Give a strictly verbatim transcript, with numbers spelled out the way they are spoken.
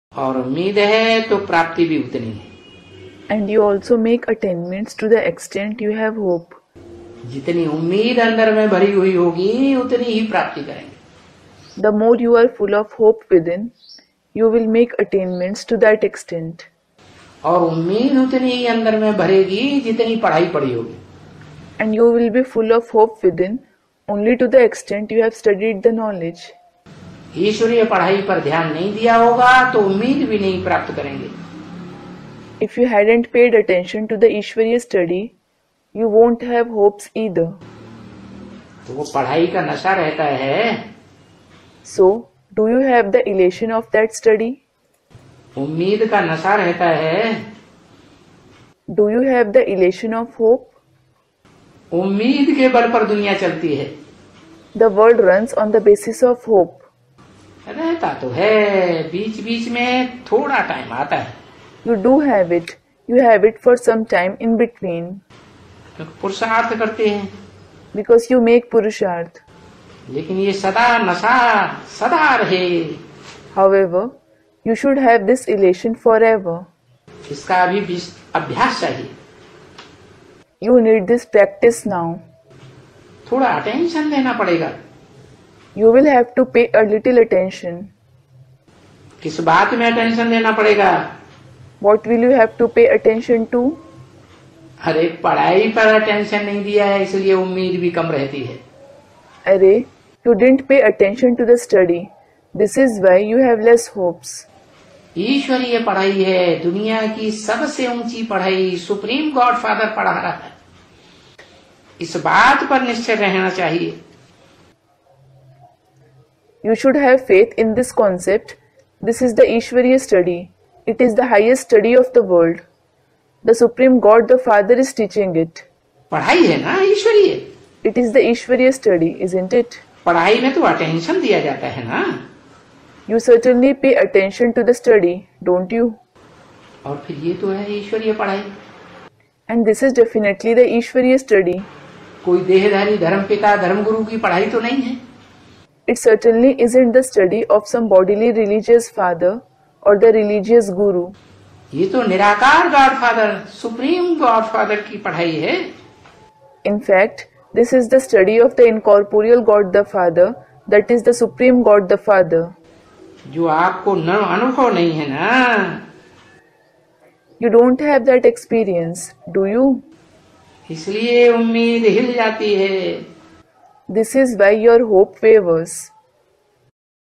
और उम्मीद है तो प्राप्ति भी उतनी है। And you also make attainments to the extent you have hope. जितनी उम्मीद अंदर में भरी हुई होगी उतनी ही प्राप्ति करेंगे। The more you are full of hope within, you will make attainments to that extent. और उम्मीद उतनी ही अंदर में भरेगी जितनी पढ़ाई पढ़ी होगी। And you will be full of hope within only to the extent you have studied the knowledge. ईश्वरीय पढ़ाई पर ध्यान नहीं दिया होगा तो उम्मीद भी नहीं प्राप्त करेंगे। If you hadn't paid attention to the Ishwariya study, you won't have hopes either. तो वो पढ़ाई का नशा रहता है। So, do you have the elation of that study? उम्मीद का नशा रहता है। Do you have the elation of hope? उम्मीद के बल पर दुनिया चलती है। The world runs on the basis of hope. रहता तो है, बीच बीच में थोड़ा टाइम आता है। You do have it. You have it for some time in between. पुरुषार्थ करते हैं। Because you make purusharth. लेकिन ये सदा नशा सदा रहे। However, you should have this elation forever. इसका अभी भी अभ्यास चाहिए। You need this practice now. थोड़ा अटेंशन देना पड़ेगा। You will have to pay a little attention. किस बात में अटेंशन देना पड़ेगा? What will you have to pay attention to? अरे पढ़ाई पर अटेंशन नहीं दिया है इसलिए उम्मीद भी कम रहती है। अरे, you didn't pay attention to the study. This is why you have less hopes. ईश्वरीय पढ़ाई है, दुनिया की सबसे ऊंची पढ़ाई, सुप्रीम गॉड फादर पढ़ा रहा है। इस बात पर निश्चय रहना चाहिए। You should have faith in this concept. This is the Ishwariya study. It is the highest study of the world. The Supreme God the Father is teaching it. पढ़ाई है ना ईश्वरीय। It is the Ishwariya study, isn't it? पढ़ाई में तो attention दिया जाता है ना। You certainly pay attention to the study, don't you? और फिर ये तो है ईश्वरीय पढ़ाई। And this is definitely the Ishwariya study. कोई देहधारी धर्मपिता धर्मगुरु की पढ़ाई तो नहीं है। It certainly isn't the study of some bodily religious father or the religious guru. ये तो निराकार God father, supreme God father की पढ़ाई है। In fact, this is the study of the incorporeal God the Father, that is the Supreme God the Father. जो आपको न अनुभव नहीं है ना। You don't have that experience, do you? इसलिए उम्मीद हिल जाती है। This is why your hope wavers.